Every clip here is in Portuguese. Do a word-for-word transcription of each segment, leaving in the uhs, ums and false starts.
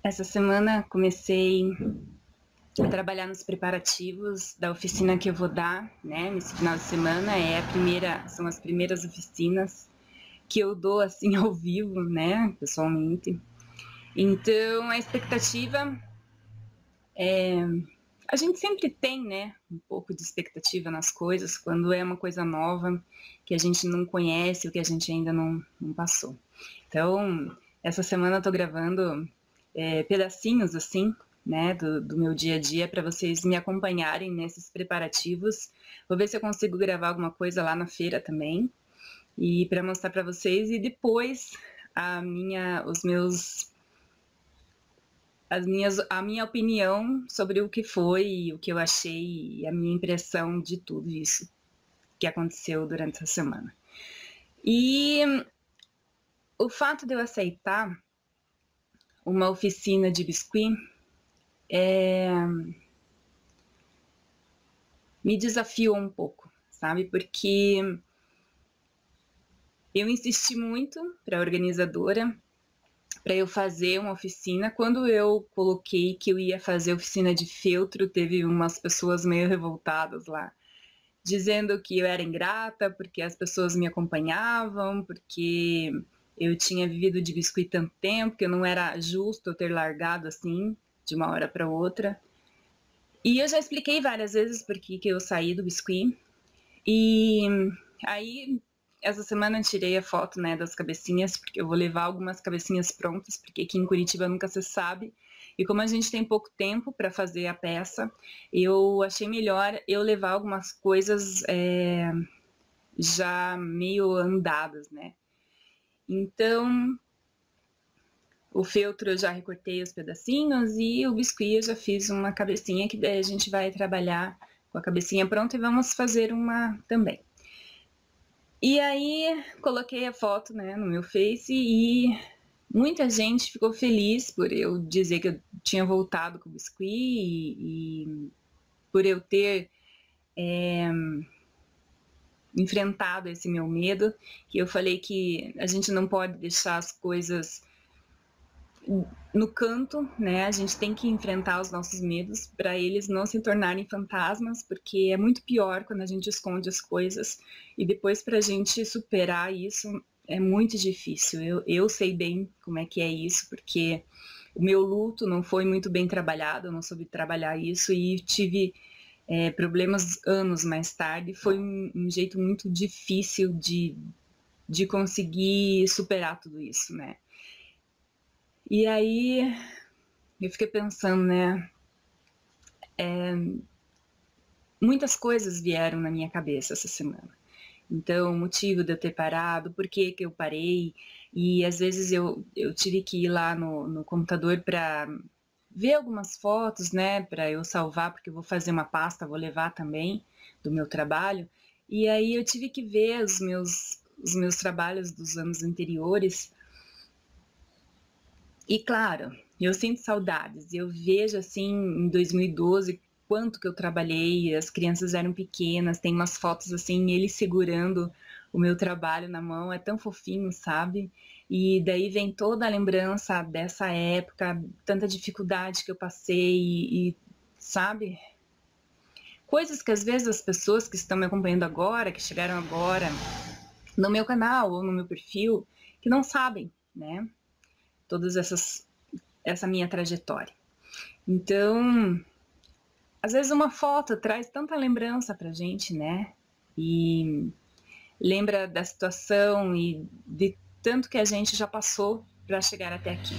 Essa semana comecei a trabalhar nos preparativos da oficina que eu vou dar, né, nesse final de semana. É a primeira, são as primeiras oficinas que eu dou assim ao vivo, né, pessoalmente. Então a expectativa é, a gente sempre tem, né, um pouco de expectativa nas coisas quando é uma coisa nova que a gente não conhece, o que a gente ainda não, não passou. Então essa semana eu tô gravando é, pedacinhos assim, né, do, do meu dia a dia para vocês me acompanharem nesses preparativos. Vou ver se eu consigo gravar alguma coisa lá na feira também e para mostrar para vocês, e depois a minha, os meus, as minhas, a minha opinião sobre o que foi, o que eu achei e a minha impressão de tudo isso que aconteceu durante essa semana. E o fato de eu aceitar uma oficina de biscuit é, me desafiou um pouco, sabe? Porque eu insisti muito para a organizadora para eu fazer uma oficina. Quando eu coloquei que eu ia fazer oficina de feltro, teve umas pessoas meio revoltadas lá, dizendo que eu era ingrata porque as pessoas me acompanhavam, porque eu tinha vivido de biscuit tanto tempo, que não era justo eu ter largado assim, de uma hora para outra. E eu já expliquei várias vezes por que eu saí do biscuit. E aí, essa semana eu tirei a foto, né, das cabecinhas, porque eu vou levar algumas cabecinhas prontas, porque aqui em Curitiba nunca se sabe. E como a gente tem pouco tempo para fazer a peça, eu achei melhor eu levar algumas coisas é, já meio andadas, né? Então, o feltro eu já recortei os pedacinhos e o biscuit eu já fiz uma cabecinha, que daí a gente vai trabalhar com a cabecinha pronta e vamos fazer uma também. E aí coloquei a foto, né, no meu Face e muita gente ficou feliz por eu dizer que eu tinha voltado com o biscuit e, e por eu ter é, enfrentado esse meu medo, que eu falei que a gente não pode deixar as coisas no canto, né? A gente tem que enfrentar os nossos medos para eles não se tornarem fantasmas, porque é muito pior quando a gente esconde as coisas e depois para a gente superar isso é muito difícil. Eu, eu sei bem como é que é isso, porque o meu luto não foi muito bem trabalhado, eu não soube trabalhar isso e tive é, problemas anos mais tarde. Foi um, um jeito muito difícil de, de conseguir superar tudo isso, né? E aí eu fiquei pensando, né? É, muitas coisas vieram na minha cabeça essa semana. Então, o motivo de eu ter parado, por que que eu parei, e às vezes eu, eu tive que ir lá no, no computador para ver algumas fotos, né, para eu salvar, porque eu vou fazer uma pasta, vou levar também do meu trabalho, e aí eu tive que ver os meus, os meus trabalhos dos anos anteriores. E claro, eu sinto saudades. Eu vejo assim em dois mil e doze quanto que eu trabalhei, as crianças eram pequenas, tem umas fotos assim, ele segurando o meu trabalho na mão, é tão fofinho, sabe? E daí vem toda a lembrança dessa época, tanta dificuldade que eu passei e, e sabe? Coisas que às vezes as pessoas que estão me acompanhando agora, que chegaram agora no meu canal ou no meu perfil, que não sabem, né? Todas essas essa minha trajetória. Então, às vezes uma foto traz tanta lembrança pra gente, né? E lembra da situação e de tanto que a gente já passou para chegar até aqui.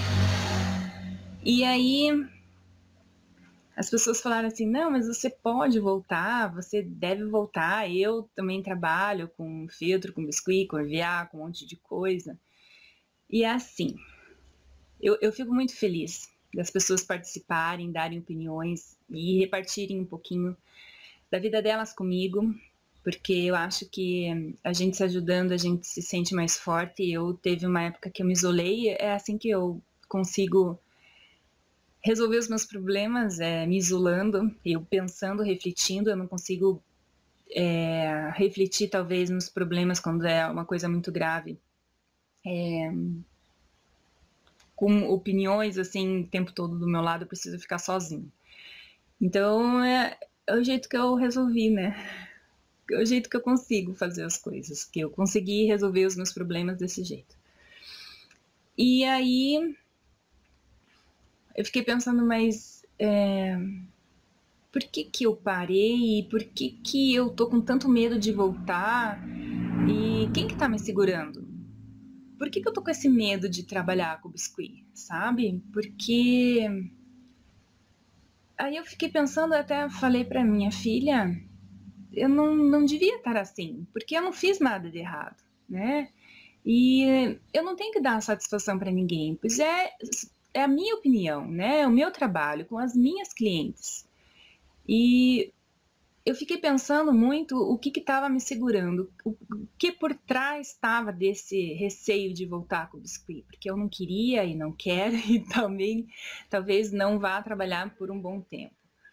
E aí as pessoas falaram assim, não, mas você pode voltar, você deve voltar, eu também trabalho com filtro, com biscuit, com E V A, com um monte de coisa. E é assim, eu, eu fico muito feliz das pessoas participarem, darem opiniões e repartirem um pouquinho da vida delas comigo, porque eu acho que a gente se ajudando, a gente se sente mais forte. Eu teve uma época que eu me isolei, é assim que eu consigo resolver os meus problemas, é, me isolando, eu pensando, refletindo, eu não consigo é, refletir talvez nos problemas quando é uma coisa muito grave. É, com opiniões assim o tempo todo do meu lado, eu preciso ficar sozinha. Então é, é o jeito que eu resolvi, né? É o jeito que eu consigo fazer as coisas, que eu consegui resolver os meus problemas desse jeito. E aí eu fiquei pensando, mas é, por que que eu parei? Por que que eu tô com tanto medo de voltar? E quem que tá me segurando? Por que que eu tô com esse medo de trabalhar com biscuit, sabe? Porque aí eu fiquei pensando, até falei pra minha filha, eu não, não devia estar assim, porque eu não fiz nada de errado, né? E eu não tenho que dar satisfação para ninguém, pois é, é a minha opinião, né? É o meu trabalho com as minhas clientes. E eu fiquei pensando muito o que estava me segurando, o que por trás estava desse receio de voltar com o biscuit, porque eu não queria e não quero e também talvez não vá trabalhar por um bom tempo.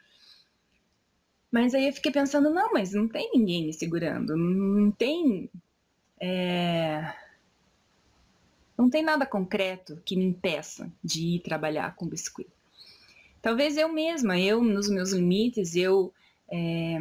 Mas aí eu fiquei pensando, não, mas não tem ninguém me segurando, não tem, é, não tem nada concreto que me impeça de ir trabalhar com biscuit. Talvez eu mesma, eu nos meus limites, eu é,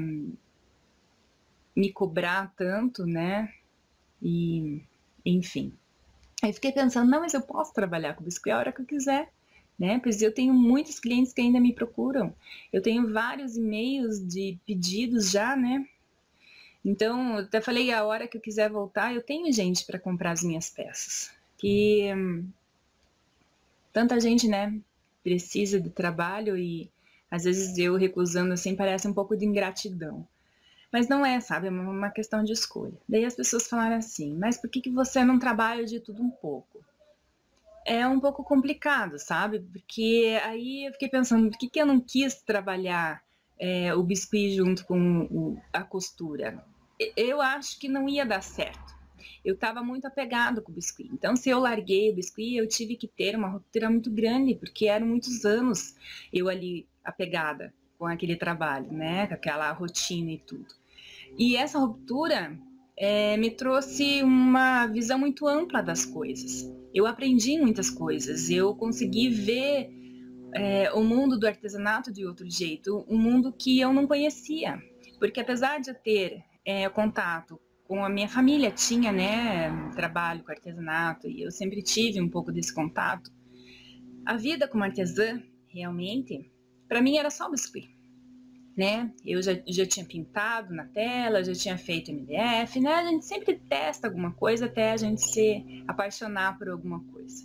me cobrar tanto, né? E, enfim. Aí fiquei pensando, não, mas eu posso trabalhar com biscuit a hora que eu quiser, né? Pois eu tenho muitos clientes que ainda me procuram. Eu tenho vários e-mails de pedidos já, né? Então, eu até falei, a hora que eu quiser voltar, eu tenho gente para comprar as minhas peças. Que hum, tanta gente, né, precisa de trabalho e às vezes eu recusando assim parece um pouco de ingratidão. Mas não é, sabe? É uma questão de escolha. Daí as pessoas falaram assim, mas por que que você não trabalha de tudo um pouco? É um pouco complicado, sabe? Porque aí eu fiquei pensando, por que que eu não quis trabalhar é, o biscuit junto com o, a costura? Eu acho que não ia dar certo. Eu estava muito apegado com o biscuit. Então, se eu larguei o biscuit, eu tive que ter uma ruptura muito grande, porque eram muitos anos eu ali apegada com aquele trabalho, né? Com aquela rotina e tudo. E essa ruptura é, me trouxe uma visão muito ampla das coisas. Eu aprendi muitas coisas, eu consegui ver é, o mundo do artesanato de outro jeito, um mundo que eu não conhecia. Porque apesar de eu ter é, contato com a minha família, tinha né, trabalho com artesanato, e eu sempre tive um pouco desse contato, a vida como artesã, realmente, para mim era só biscuit. Né? Eu já, já tinha pintado na tela, já tinha feito M D F, né? A gente sempre testa alguma coisa até a gente se apaixonar por alguma coisa.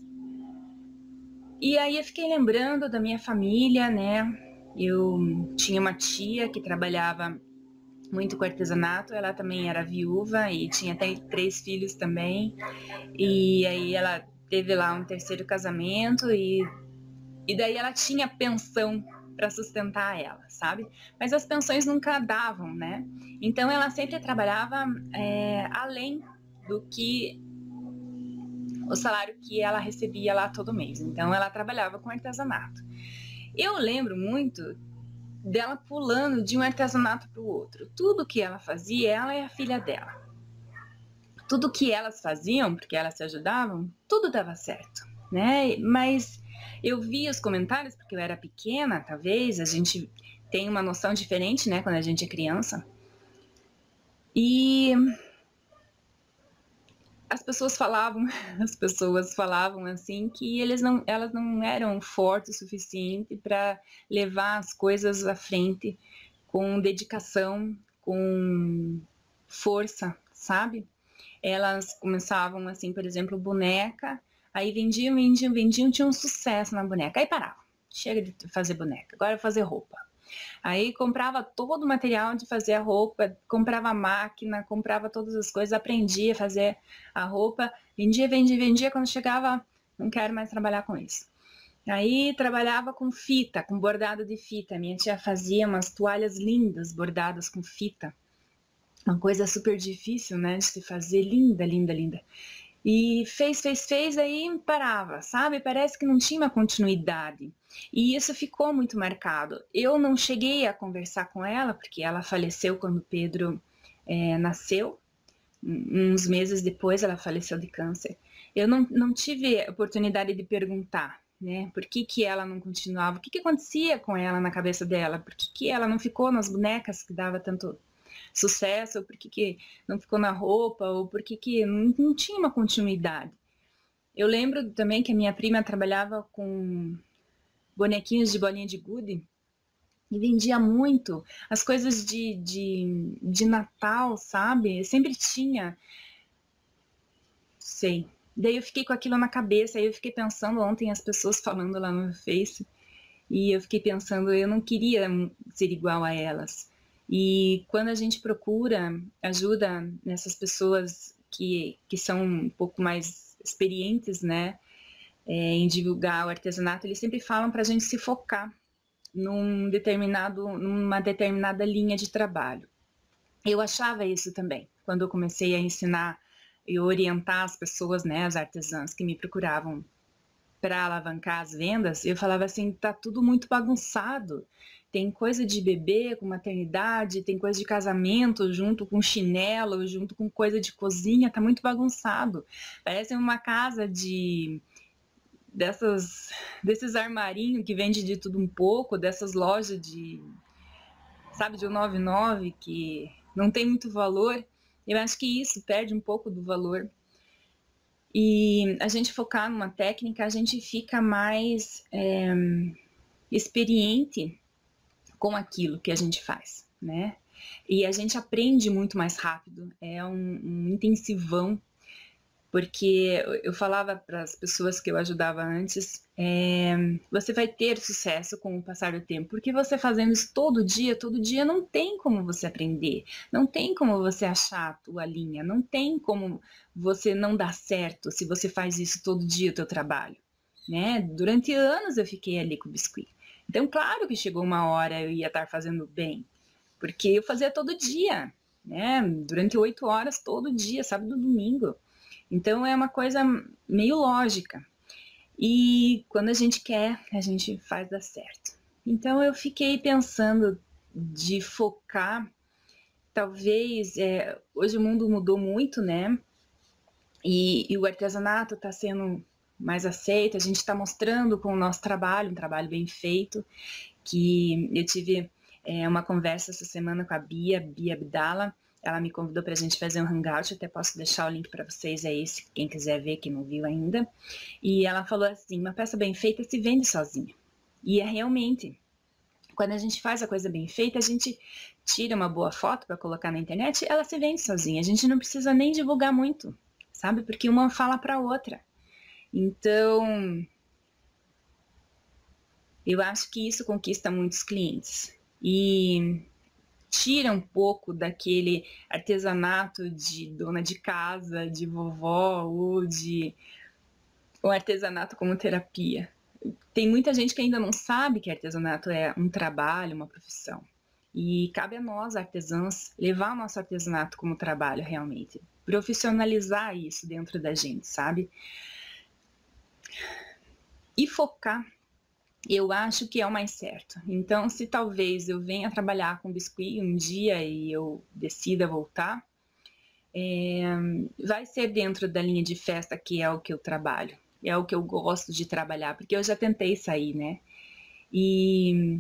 E aí eu fiquei lembrando da minha família, né? Eu tinha uma tia que trabalhava muito com artesanato, ela também era viúva e tinha até três filhos também. E aí ela teve lá um terceiro casamento e, e daí ela tinha pensão para sustentar ela, sabe? Mas as pensões nunca davam, né? Então ela sempre trabalhava é, além do que o salário que ela recebia lá todo mês. Então ela trabalhava com artesanato. Eu lembro muito dela pulando de um artesanato para o outro. Tudo que ela fazia, ela e a filha dela. Tudo que elas faziam, porque elas se ajudavam, tudo dava certo, né? Mas eu vi os comentários, porque eu era pequena, talvez, a gente tem uma noção diferente, né, quando a gente é criança. E as pessoas falavam, as pessoas falavam assim que eles não, elas não eram fortes o suficiente para levar as coisas à frente com dedicação, com força, sabe? Elas começavam assim, por exemplo, boneca, aí vendiam, vendiam, vendiam, tinha um sucesso na boneca, aí paravam, chega de fazer boneca, agora eu vou fazer roupa. Aí comprava todo o material de fazer a roupa, comprava a máquina, comprava todas as coisas, aprendia a fazer a roupa, vendia, vendia, vendia, quando chegava, não quero mais trabalhar com isso. Aí trabalhava com fita, com bordado de fita, minha tia fazia umas toalhas lindas bordadas com fita, uma coisa super difícil, né, de se fazer, linda, linda, linda. E fez, fez, fez, aí parava, sabe? Parece que não tinha uma continuidade. E isso ficou muito marcado. Eu não cheguei a conversar com ela, porque ela faleceu quando Pedro é, nasceu. Uns meses depois ela faleceu de câncer. eu não, não tive a oportunidade de perguntar, né, por que que ela não continuava, o que que acontecia com ela na cabeça dela, por que que ela não ficou nas bonecas que dava tanto sucesso, ou por que que não ficou na roupa, ou por que que não, não tinha uma continuidade. Eu lembro também que a minha prima trabalhava com bonequinhos de bolinha de gude, e vendia muito as coisas de, de, de Natal, sabe? Sempre tinha, sei. Daí eu fiquei com aquilo na cabeça, aí eu fiquei pensando ontem as pessoas falando lá no Face, e eu fiquei pensando, eu não queria ser igual a elas. E quando a gente procura ajuda nessas pessoas que, que são um pouco mais experientes, né, é, em divulgar o artesanato, eles sempre falam para a gente se focar num determinado, numa determinada linha de trabalho. Eu achava isso também, quando eu comecei a ensinar e orientar as pessoas, né, as artesãs que me procuravam para alavancar as vendas, eu falava assim, tá tudo muito bagunçado. Tem coisa de bebê com maternidade, tem coisa de casamento junto com chinelo, junto com coisa de cozinha, tá muito bagunçado. Parece uma casa de dessas desses armarinhos que vende de tudo um pouco, dessas lojas de, sabe, de um noventa e nove que não tem muito valor. Eu acho que isso perde um pouco do valor. E a gente focar numa técnica, a gente fica mais é, experiente com aquilo que a gente faz, né? E a gente aprende muito mais rápido, é um, um intensivão, porque eu falava para as pessoas que eu ajudava antes, é, você vai ter sucesso com o passar do tempo, porque você fazendo isso todo dia, todo dia, não tem como você aprender, não tem como você achar a tua linha, não tem como você não dar certo se você faz isso todo dia, o teu trabalho, né? Durante anos eu fiquei ali com o biscuit. Então, claro que chegou uma hora eu ia estar fazendo bem, porque eu fazia todo dia, né? Durante oito horas, todo dia, sábado e domingo. Então é uma coisa meio lógica. E quando a gente quer, a gente faz dar certo. Então eu fiquei pensando de focar, talvez, é, hoje o mundo mudou muito, né? E, e o artesanato está sendo mais aceito, a gente está mostrando com o nosso trabalho, um trabalho bem feito, que eu tive é, uma conversa essa semana com a Bia, Bia Abdala. Ela me convidou para a gente fazer um hangout, até posso deixar o link para vocês aí, se quem quiser ver, quem não viu ainda. E ela falou assim, uma peça bem feita se vende sozinha. E é realmente, quando a gente faz a coisa bem feita, a gente tira uma boa foto para colocar na internet, ela se vende sozinha. A gente não precisa nem divulgar muito, sabe? Porque uma fala para a outra. Então, eu acho que isso conquista muitos clientes. E tira um pouco daquele artesanato de dona de casa, de vovó, ou de o artesanato como terapia. Tem muita gente que ainda não sabe que artesanato é um trabalho, uma profissão. E cabe a nós, artesãos, levar o nosso artesanato como trabalho realmente. Profissionalizar isso dentro da gente, sabe? E focar, eu acho que é o mais certo. Então, se talvez eu venha trabalhar com biscuit um dia e eu decida voltar, é, vai ser dentro da linha de festa, que é o que eu trabalho. É o que eu gosto de trabalhar, porque eu já tentei sair, né? E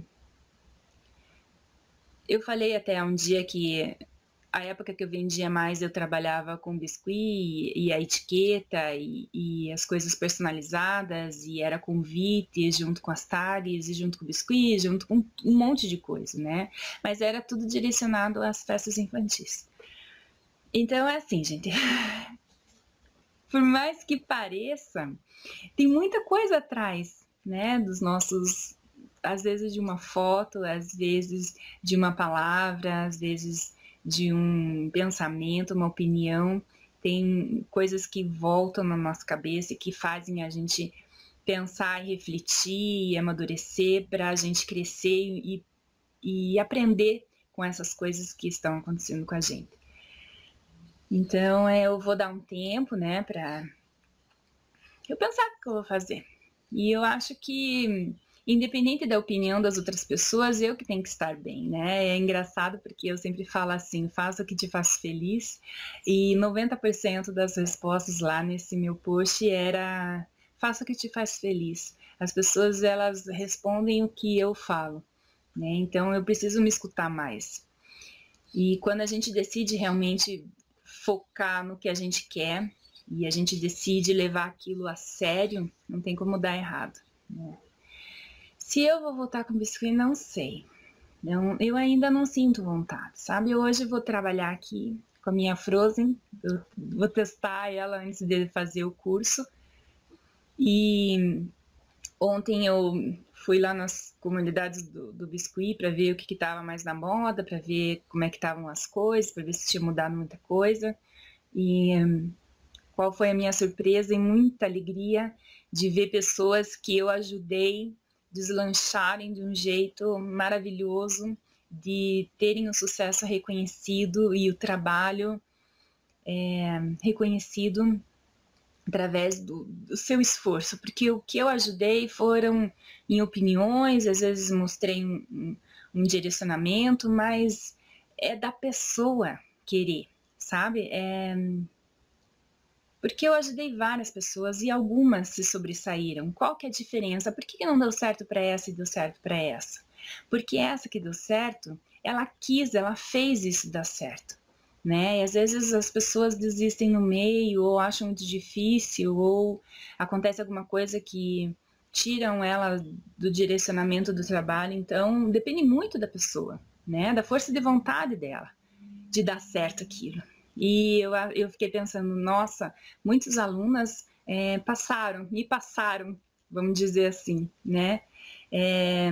eu falei até um dia que a época que eu vendia mais, eu trabalhava com biscuit e a etiqueta e, e as coisas personalizadas, e era convite junto com as tares, e junto com o biscuit, junto com um monte de coisa, né? Mas era tudo direcionado às festas infantis. Então é assim, gente. Por mais que pareça, tem muita coisa atrás, né? Dos nossos, às vezes de uma foto, às vezes de uma palavra, às vezes de um pensamento, uma opinião. Tem coisas que voltam na nossa cabeça e que fazem a gente pensar e refletir e amadurecer para a gente crescer e, e aprender com essas coisas que estão acontecendo com a gente. Então, eu vou dar um tempo, né, para eu pensar o que eu vou fazer. E eu acho que independente da opinião das outras pessoas, eu que tenho que estar bem, né? É engraçado porque eu sempre falo assim, faça o que te faz feliz, e noventa por cento das respostas lá nesse meu post era faça o que te faz feliz. As pessoas, elas respondem o que eu falo, né? Então eu preciso me escutar mais. E quando a gente decide realmente focar no que a gente quer, e a gente decide levar aquilo a sério, não tem como dar errado, né? Se eu vou voltar com bicicleta, não sei. Eu, eu ainda não sinto vontade, sabe? Hoje eu vou trabalhar aqui com a minha Frozen, eu vou testar ela antes de fazer o curso. E ontem eu fui lá nas comunidades do, do biscuit para ver o que estava mais na moda, para ver como é que estavam as coisas, para ver se tinha mudado muita coisa. E um, qual foi a minha surpresa e muita alegria de ver pessoas que eu ajudei deslancharem de um jeito maravilhoso, de terem o sucesso reconhecido e o trabalho é, reconhecido através do, do seu esforço, porque o que eu ajudei foram em opiniões, às vezes mostrei um, um, um direcionamento, mas é da pessoa querer, sabe? É, porque eu ajudei várias pessoas e algumas se sobressaíram. Qual que é a diferença? Por que não deu certo para essa e deu certo para essa? Porque essa que deu certo, ela quis, ela fez isso dar certo, né? E às vezes as pessoas desistem no meio, ou acham muito difícil, ou acontece alguma coisa que tiram ela do direcionamento do trabalho. Então, depende muito da pessoa, né? Da força de vontade dela, de dar certo aquilo. E eu, eu fiquei pensando, nossa, muitas alunas é, passaram, me passaram, vamos dizer assim, né? É,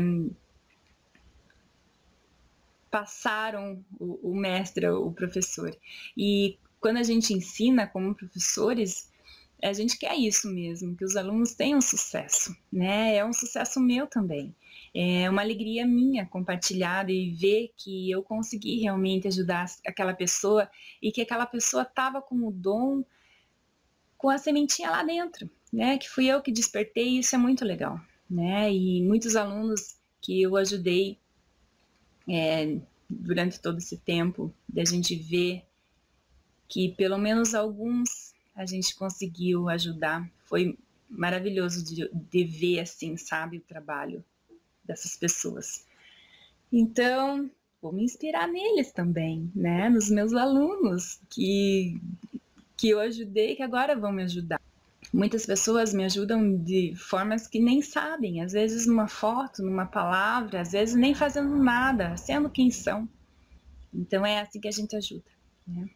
passaram o, o mestre, o professor. E quando a gente ensina como professores, a gente quer isso mesmo, que os alunos tenham sucesso, né? É um sucesso meu também. É uma alegria minha compartilhada e ver que eu consegui realmente ajudar aquela pessoa e que aquela pessoa estava com o dom, com a sementinha lá dentro, né? Que fui eu que despertei, e isso é muito legal, né? E muitos alunos que eu ajudei é, durante todo esse tempo, da gente ver que pelo menos alguns a gente conseguiu ajudar. Foi maravilhoso de, de ver, assim, sabe, o trabalho dessas pessoas. Então, vou me inspirar neles também, né? Nos meus alunos que, que eu ajudei, que agora vão me ajudar. Muitas pessoas me ajudam de formas que nem sabem, às vezes numa foto, numa palavra, às vezes nem fazendo nada, sendo quem são. Então é assim que a gente ajuda, né?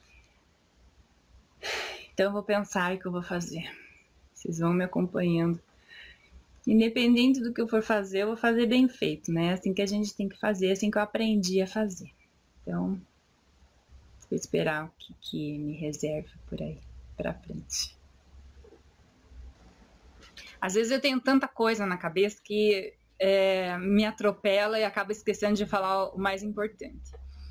Então eu vou pensar o que eu vou fazer. Vocês vão me acompanhando. Independente do que eu for fazer, eu vou fazer bem feito, né? Assim que a gente tem que fazer, assim que eu aprendi a fazer. Então, vou esperar o que, que me reserva por aí pra frente. Às vezes eu tenho tanta coisa na cabeça que é, me atropela e acabo esquecendo de falar o mais importante.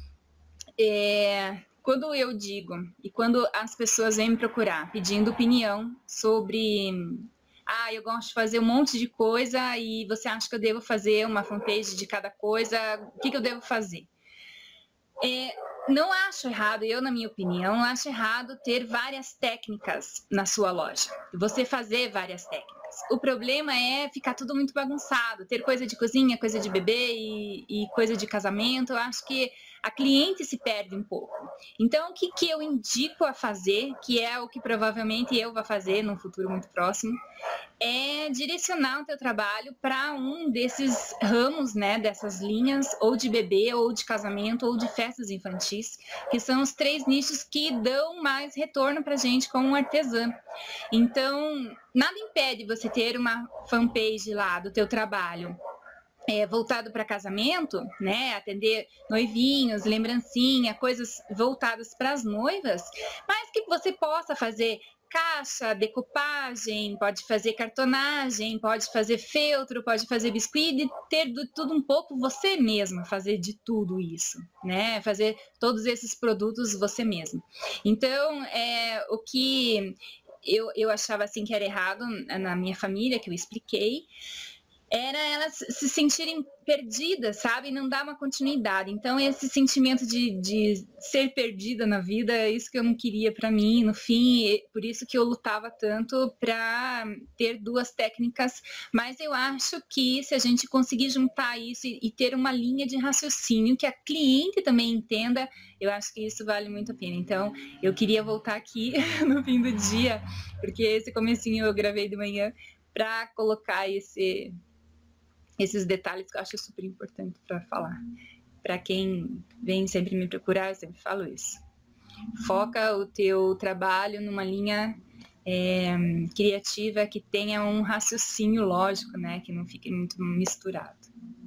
É, quando eu digo, e quando as pessoas vêm me procurar pedindo opinião sobre... Ah, eu gosto de fazer um monte de coisa e você acha que eu devo fazer uma fanpage de cada coisa, o que, que eu devo fazer? É, não acho errado, eu na minha opinião, não acho errado ter várias técnicas na sua loja, você fazer várias técnicas. O problema é ficar tudo muito bagunçado, ter coisa de cozinha, coisa de bebê e, e coisa de casamento. Eu acho que a cliente se perde um pouco. Então, o que, que eu indico a fazer, que é o que provavelmente eu vou fazer num futuro muito próximo, é direcionar o teu trabalho para um desses ramos, né, dessas linhas, ou de bebê, ou de casamento, ou de festas infantis, que são os três nichos que dão mais retorno para a gente como artesã. Então, nada impede você ter uma fanpage lá do teu trabalho, É, voltado para casamento, né, atender noivinhos, lembrancinha, coisas voltadas para as noivas, mas que você possa fazer caixa, decupagem, pode fazer cartonagem, pode fazer feltro, pode fazer biscuit, e ter de tudo um pouco você mesma, fazer de tudo isso, né, fazer todos esses produtos você mesma. Então, é, o que eu, eu achava assim que era errado na minha família, que eu expliquei, era elas se sentirem perdidas, sabe? Não dar uma continuidade. Então, esse sentimento de, de ser perdida na vida, é isso que eu não queria para mim, no fim, por isso que eu lutava tanto para ter duas técnicas. Mas eu acho que se a gente conseguir juntar isso e, e ter uma linha de raciocínio que a cliente também entenda, eu acho que isso vale muito a pena. Então, eu queria voltar aqui no fim do dia, porque esse comecinho eu gravei de manhã, para colocar esse esses detalhes que eu acho super importante para falar. Para quem vem sempre me procurar, eu sempre falo isso. Foca o teu trabalho numa linha é, criativa que tenha um raciocínio lógico, né? Que não fique muito misturado.